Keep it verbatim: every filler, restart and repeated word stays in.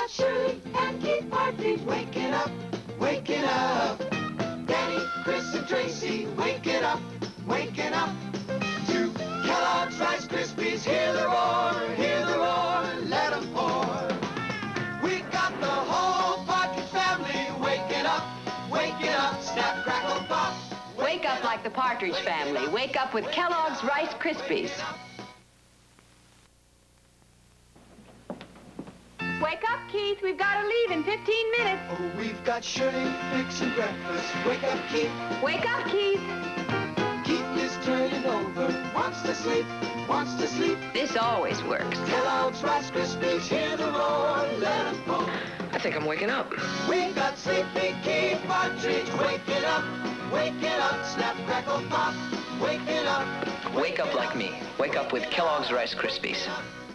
got Shirley and Keith Partridge waking up, waking up. Danny, Chris, and Tracy waking up, waking up. To Kellogg's Rice Krispies, hear the roar, hear the roar, let 'em pour. We got the whole Partridge family waking up, waking up, snap, crackle, pop. Wake up like the Partridge family. Wake up with Kellogg's Rice Krispies. Wake up, Keith. We've got to leave in fifteen minutes. Oh, we've got Shirley fixing breakfast. Wake up, Keith. Wake up, Keith. Keith is turning over. Wants to sleep, wants to sleep. This always works. Kellogg's Rice Krispies, hear the roar, let 'em pour. I think I'm waking up. We got sleepy Keith Partridge waking up, waking up, snap, crackle, pop, waking up. Wake up like me. Wake up with Kellogg's Rice Krispies.